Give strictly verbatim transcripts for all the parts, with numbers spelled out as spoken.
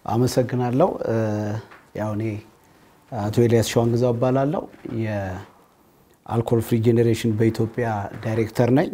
አመሰግናለሁ ያው እኔ አቶ ኤልያስ ሸዋንግዛው ባላለው የአልኮል ፍሪ ጄኔሬሽን በኢትዮጵያ ዳይሬክተር ነኝ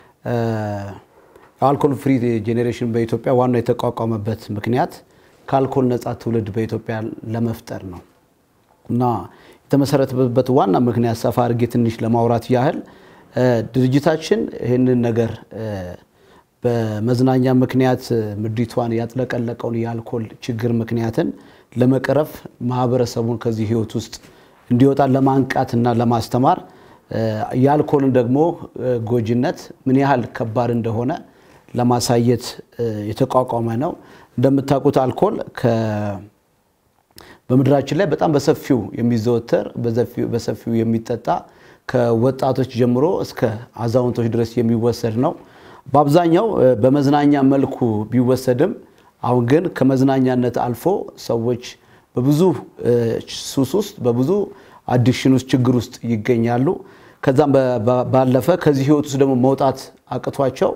አልኮል ፍሪ ጄኔሬሽን በኢትዮጵያ ዋናው የተቋቋመበት ምክንያት ከአልኮል ነፃ ትውልድ በኢትዮጵያ ለመፍጠር ነው እና የተመሰረተበት ዋና ምክንያት ሰፋ አድርጌ ትንሽ ለማውራት ያህል ድርጅታችን ይሄንን ነገር በመዝናኛ ምክንያት ምድሪቷን ያጥለቀለቀውን የአልኮል ችግር ምክንያትን ለመቀረፍ ማህበረሰቡን ከዚህ ህይወት ውስጥ እንዲወጣ ለማንቃትና ለማስተማር የአልኮልን ደግሞ ጎጂነት ምን ያህል ከባድ እንደሆነ ለማሳየት የተቋቋመ ነው እንደምታውቁት አልኮል ከ በመድራችን ላይ በጣም በሰፊው የሚዘወተር በሰፊው በሰፊው የሚጠጣ ከወጣቶች ጀምሮ እስከ አዛውንቶች ድረስ የሚወሰድ ነው በአብዛኛው በመዝናኛ መልኩ ቢወሰድም አሁን ግን ከመዝናኛነት አልፎ ሰዎች በብዙ ሱስ ውስጥ በብዙ አዲክሽን ውስጥ ችግር ውስጥ ይገኛሉ ከዛም ባለፈ ከዚህ ህይወት ውስጥ ደግሞ መውጣት አቅቷቸው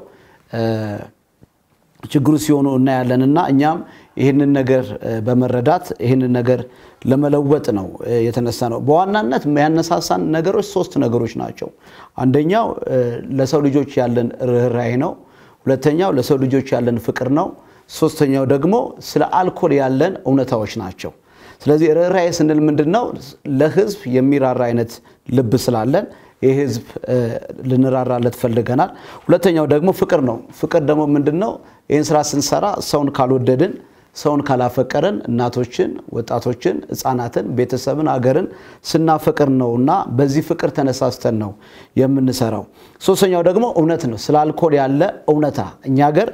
ችግሩ ሲሆኑ እና ያለንና እኛም ይሄንን ነገር በመረዳት ይሄንን ነገር ለመለወጥ ነው የተነሳነው በዋናነት የሚያነሳሳን ነገሮች ሶስት ነገሮች ናቸው አንደኛው ለሰው ልጆች ያለን ርህራሄ ነው ሁለተኛው ለሰው ልጆች ያለን ፍቅር ነው ሶስተኛው ደግሞ ስለ አልኮል ያለን እውነታዎች ናቸው ስለዚህ ርህራሄ ስንል ምንድነው ለህዝብ የሚራራ አይነት ልብ ስላለን የህዝብ ልንራራለት ፈልገናል ሁለተኛው ደግሞ ፍቅር ነው ፍቅር ደግሞ ምንድነው ይሄን ስራ ስንሰራ ሰውን ካልወደድን ሰውን ካላፈቀረን እናቶችን ወጣቶችን ህፃናትን ቤተሰብን አገርን ስናፈቅር ነውና በዚህ ፍቅር ተነሳስተን ነው የምንሰራው ሶስተኛው ደግሞ እውነት ነው ስለ አልኮል ያለ እውነታ እኛ ሀገር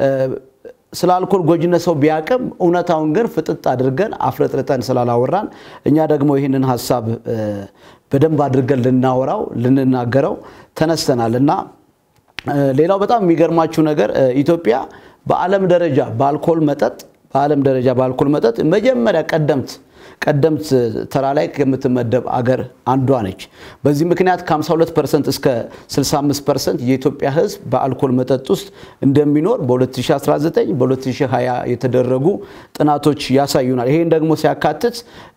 ስለ አልኮል ጎጂነት ሰው ቢያቀም እውነታውን ግን ፍጥጥ አድርገን አፍረጥርጠን ስላላወራን እኛ ደግሞ ይሄንን ሐሳብ በደንብ አድርገን ልናወራው ልንናገረው ተነስተናልና ሌላው በጣም የሚገርማችሁ ነገር ኢትዮጵያ በአለም ደረጃ በአልኮል መጠጥ በአለም ደረጃ በአልኮል መጠጥ መጀመሪያ ቀደምት ቀደምት ተራ ላይ ከምትመደብ አገር አንዷ ነች በዚህ ምክንያት ከ52% እስከ ስልሳ አምስት ፐርሰንት የኢትዮጵያ ህዝብ በአልኮል መጠጥ ውስጥ እንደሚኖር በ2019 በ2020 የተደረጉ ጥናቶች ያሳዩናል ይሄን ደግሞ ሲያካትት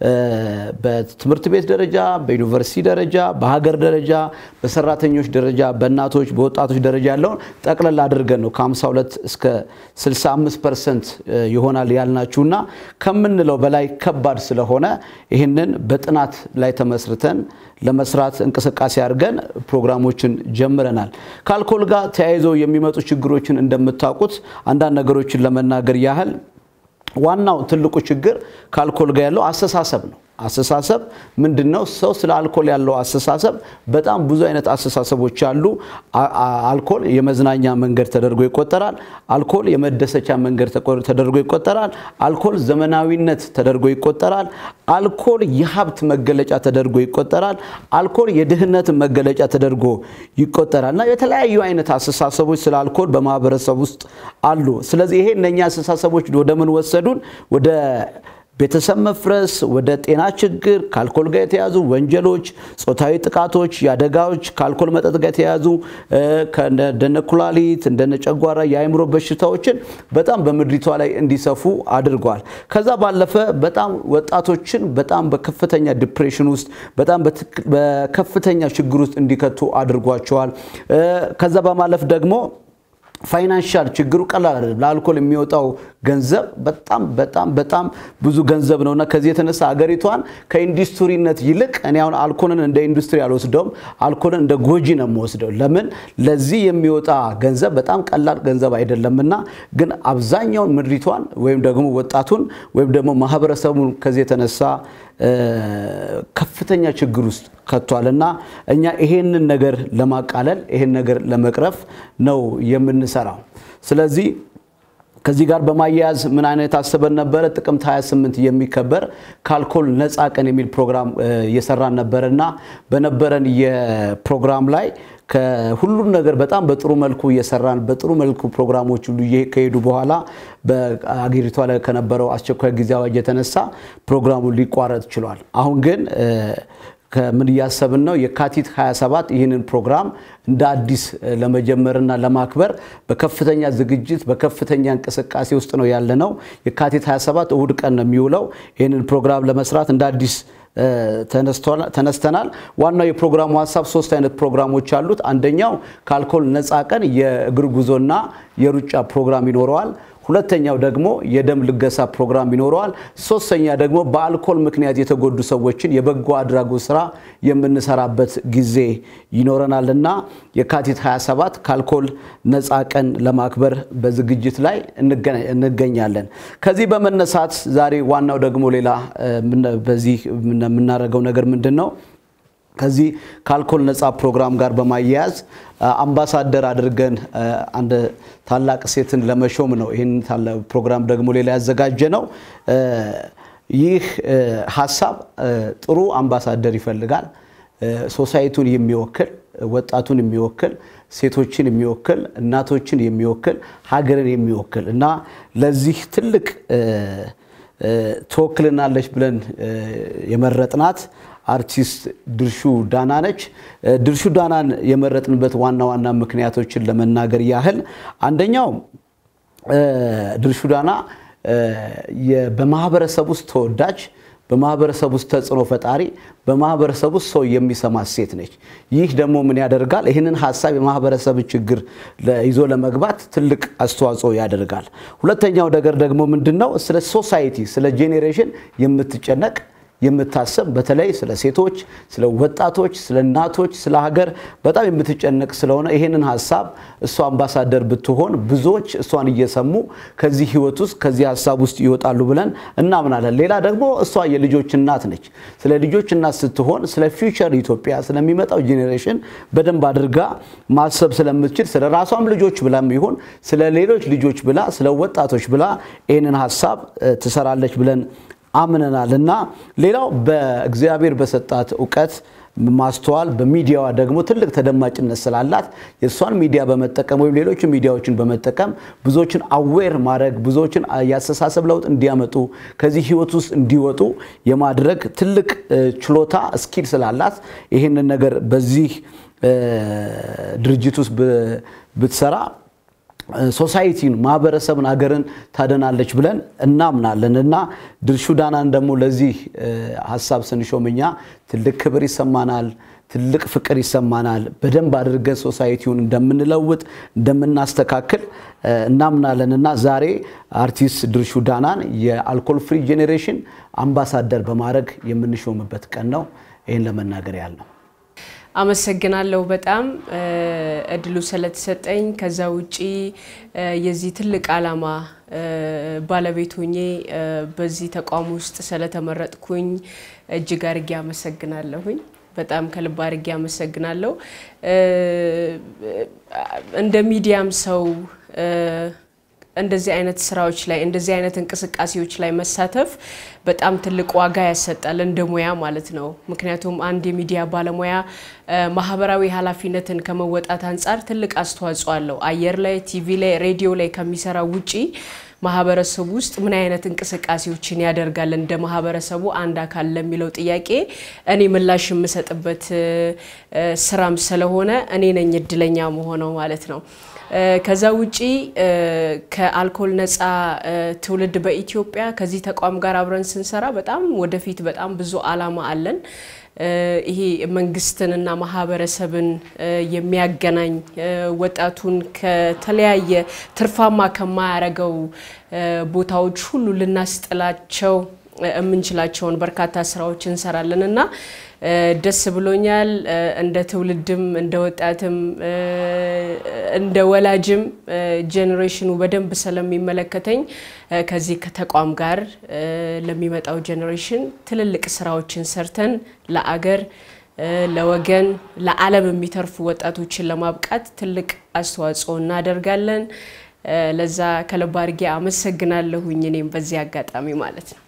በትምህርት ቤት ደረጃ በዩኒቨርሲቲ ደረጃ በሀገር ደረጃ በሰራተኞች ደረጃ በእናቶች በወጣቶች ደረጃ ያለው ጠቅላላ አድርገን ነው ከ52 እስከ ስልሳ አምስት ፐርሰንት ይሆናል ያልናችሁና ከምንለው በላይ ከባድ ስለሆነ ሆነ ይሄንን በጥናት ላይ ተመስርተን ለመስራት እንቅስቃሴ አድርገን ፕሮግራሞችን ጀምረናል ከአልኮል ጋር ተያይዘው የሚመጡ ችግሮችን እንደምታውቁት አንዳንድ ነገሮችን ለመናገር ያህል ዋናው ትልቁ ችግር ከአልኮል ጋር ያለው አስተሳሰብ ነው አስተሳሰብ ምንድነው ሰው ስለ አልኮል ያለው አስተሳሰብ በጣም ብዙ አይነት አስተሳሰቦች አሉ አልኮል የመዝናኛ መንገድ ተደርጎ ይቆጠራል አልኮል የመደሰቻ መንገድ ተደርጎ ይቆጠራል አልኮል ዘመናዊነት ተደርጎ ይቆጠራል አልኮል የሀብት መገለጫ ተደርጎ ይቆጠራል አልኮል የድህነት መገለጫ ተደርጎ ይቆጠራልና የተለያዩ አይነት አስተሳሰቦች ስለ አልኮል በማህበረሰብ ውስጥ አሉ ስለዚህ ይሄ እነኛ አስተሳሰቦች ወደ ምን ወሰዱን ወደ ቤተሰብ መፍረስ ወደ ጤና ችግር ከአልኮል ጋር የተያዙ ወንጀሎች ጾታዊ ጥቃቶች ያደጋዎች ከአልኮል መጠጥ ጋር የተያዙ ከእንደነ ኩላሊት እንደነ ጨጓራ የአይምሮ በሽታዎችን በጣም በምድሪቷ ላይ እንዲሰፉ አድርጓል ከዛ ባለፈ በጣም ወጣቶችን በጣም በከፍተኛ ዲፕሬሽን ውስጥ በጣም በከፍተኛ ችግር ውስጥ እንዲከቱ አድርጓቸዋል ከዛ በማለፍ ደግሞ ፋይናንሻል ችግሩ ቀላል አይደለም ለአልኮል የሚወጣው ገንዘብ በጣም በጣም በጣም ብዙ ገንዘብ ነውና ከዚህ የተነሳ አገሪቷን ከኢንዱስትሪነት ይልቅ እኔ አሁን አልኮልን እንደ ኢንዱስትሪ አልወስደውም አልኮልን እንደ ጎጂ ነው የምወስደው ለምን ለዚህ የሚወጣ ገንዘብ በጣም ቀላል ገንዘብ አይደለምና ግን አብዛኛው ምድሪቷን ወይም ደግሞ ወጣቱን ወይም ደግሞ ማህበረሰቡን ከዚህ የተነሳ ከፍተኛ ችግር ውስጥ ከቷልና እኛ ይሄንን ነገር ለማቃለል ይሄን ነገር ለመቅረፍ ነው የምንሰራው ስለዚህ ከዚህ ጋር በማያያዝ ምን አይነት አሰበን ነበር ጥቅምት ሃያ ስምንት የሚከበር ከአልኮል ነፃ ቀን የሚል ፕሮግራም እየሰራን ነበርና በነበረን የፕሮግራም ላይ ከሁሉም ነገር በጣም በጥሩ መልኩ እየሰራን በጥሩ መልኩ ፕሮግራሞች ሁሉ እየከሄዱ በኋላ በአገሪቷ ላይ ከነበረው አስቸኳይ ጊዜ አዋጅ የተነሳ ፕሮግራሙ ሊቋረጥ ችሏል አሁን ግን ከምን ያሰብን ነው የካቲት ሃያ ሰባት ይህንን ፕሮግራም እንደ አዲስ ለመጀመርና ለማክበር በከፍተኛ ዝግጅት በከፍተኛ እንቅስቃሴ ውስጥ ነው ያለነው የካቲት ሃያ ሰባት እሁድ ቀን ነው የሚውለው ይህንን ፕሮግራም ለመስራት እንደ አዲስ ተነስተናል ዋናው የፕሮግራሙ ሐሳብ ሶስት አይነት ፕሮግራሞች አሉት አንደኛው ከአልኮል ነፃ ቀን የእግር ጉዞና የሩጫ ፕሮግራም ይኖረዋል ሁለተኛው ደግሞ የደም ልገሳ ፕሮግራም ይኖረዋል ሶስተኛ ደግሞ በአልኮል ምክንያት የተጎዱ ሰዎችን የበጎ አድራጎት ስራ የምንሰራበት ጊዜ ይኖረናልና የካቲት ሃያ ሰባት ከአልኮል ነፃ ቀን ለማክበር በዝግጅት ላይ እንገኛለን ከዚህ በመነሳት ዛሬ ዋናው ደግሞ ሌላ በዚህ የምናደርገው ነገር ምንድነው ከዚህ ካልኮል ነፃ ፕሮግራም ጋር በማያያዝ አምባሳደር አድርገን አንድ ታላቅ ሴትን ለመሾም ነው ይሄን ታላቅ ፕሮግራም ደግሞ ሌላ ያዘጋጀ ነው ይህ ሐሳብ ጥሩ አምባሳደር ይፈልጋል ሶሳይቲውን የሚወክል ወጣቱን የሚወክል ሴቶችን የሚወክል እናቶችን የሚወክል ሀገርን የሚወክል እና ለዚህ ትልቅ ተወክልናለች ብለን የመረጥናት አርቲስት ድርሹ ዳና ነች ድርሹ ዳናን የመረጥንበት ዋና ዋና ምክንያቶችን ለመናገር ያህል አንደኛው ድርሹ ዳና በማህበረሰብ ውስጥ ተወዳጅ በማህበረሰብ ውስጥ ተጽዕኖ ፈጣሪ በማህበረሰብ ውስጥ ሰው የሚሰማ ሴት ነች ይህ ደግሞ ምን ያደርጋል ይሄንን ሐሳብ የማህበረሰብ ችግር ይዞ ለመግባት ትልቅ አስተዋጽኦ ያደርጋል ሁለተኛው ነገር ደግሞ ምንድነው ስለ ሶሳይቲ ስለ ጄኔሬሽን የምትጨነቅ የምታሰብ በተለይ ስለ ሴቶች ስለ ወጣቶች ስለ እናቶች ስለ ሀገር በጣም የምትጨነቅ ስለሆነ ይሄንን ሐሳብ እሷ አምባሳደር ብትሆን ብዙዎች እሷን እየሰሙ ከዚህ ህይወት ውስጥ ከዚህ ሐሳብ ውስጥ ይወጣሉ ብለን እናምናለን ሌላ ደግሞ እሷ የልጆች እናት ነች ስለ ልጆች እናት ስትሆን ስለ ፊውቸር ኢትዮጵያ ስለሚመጣው ጄኔሬሽን በደንብ አድርጋ ማሰብ ስለምትችል ስለ ራሷም ልጆች ብላም ይሁን ስለ ሌሎች ልጆች ብላ ስለ ወጣቶች ብላ ይሄንን ሐሳብ ትሰራለች ብለን አምነናልና ሌላው በእግዚአብሔር በሰጣት ዕውቀት ማስተዋል በሚዲያዋ ደግሞ ትልቅ ተደማጭነት ስላላት የሷን ሚዲያ በመጠቀም ወይ ሌሎች ሚዲያዎችን በመጠቀም ብዙዎችን አዌር ማድረግ ብዙዎችን ያስተሳሰብ ለውጥ እንዲያመጡ ከዚህ ህይወት ውስጥ እንዲወጡ የማድረግ ትልቅ ችሎታ ስኪል ስላላት ይሄንን ነገር በዚህ ድርጅት ውስጥ ብትሰራ ሶሳይቲን ማህበረሰብን ሀገርን ታደናለች ብለን እናምናለንና ድርሹ ዳናን ደግሞ ለዚህ ሐሳብ ስንሾምኛ ትልቅ ክብር ይሰማናል ትልቅ ፍቅር ይሰማናል በደንብ አድርገን ሶሳይቲውን እንደምንለውጥ እንደምናስተካክል እናምናለንና ዛሬ አርቲስት ድርሹ ዳናን የአልኮል ፍሪ ጄኔሬሽን አምባሳደር በማድረግ የምንሾምበት ቀን ነው ይሄን ለመናገር ያለው አመሰግናለሁ በጣም እድሉ ስለተሰጠኝ ከዛ ውጪ የዚህ ትልቅ ዓላማ ባለቤት ሆኜ በዚህ ተቋም ውስጥ ስለተመረጥኩኝ እጅግ አርጌ አመሰግናለሁኝ በጣም ከልብ አርጌ አመሰግናለሁ እንደ ሚዲያም ሰው እንደዚህ አይነት ስራዎች ላይ እንደዚህ አይነት እንቅስቃሴዎች ላይ መሳተፍ በጣም ትልቅ ዋጋ ያሰጣል እንደሙያ ማለት ነው ምክንያቱም አንድ የሚዲያ ባለሙያ ማህበራዊ ኃላፊነትን ከመወጣት አንፃር ትልቅ አስተዋጽኦ አለው አየር ላይ ቲቪ ላይ ሬዲዮ ላይ ከሚሰራው ውጪ ማህበረሰቡ ውስጥ ምን አይነት እንቅስቃሴዎችን ያደርጋል እንደ ማህበረሰቡ አንድ አካል ለሚለው ጥያቄ እኔ ምላሽ የምሰጥበት ስራም ስለሆነ እኔ ነኝ እድለኛ መሆነው ማለት ነው ከዛ ውጪ ከአልኮል ነፃ ትውልድ በኢትዮጵያ ከዚህ ተቋም ጋር አብረን ስንሰራ በጣም ወደፊት በጣም ብዙ ዓላማ አለን ይሄ መንግስትንና ማህበረሰብን የሚያገናኝ ወጣቱን ከተለያየ ትርፋማ ከማያረጋው ቦታዎች ሁሉ ልናስጥላቸው እምንችላቸውን በርካታ ስራዎች እንሰራለንና ደስ ብሎኛል እንደ ትውልድም እንደ ወጣትም እንደ ወላጅም ጄኔሬሽኑ በደንብ ስለሚመለከተኝ ከዚህ ከተቋም ጋር ለሚመጣው ጄኔሬሽን ትልልቅ ስራዎችን ሰርተን ለአገር ለወገን ለዓለም የሚተርፉ ወጣቶችን ለማብቃት ትልቅ አስተዋጽኦ እናደርጋለን ለዛ ከልብ አርጌ አመሰግናለሁኝ እኔም በዚህ አጋጣሚ ማለት ነው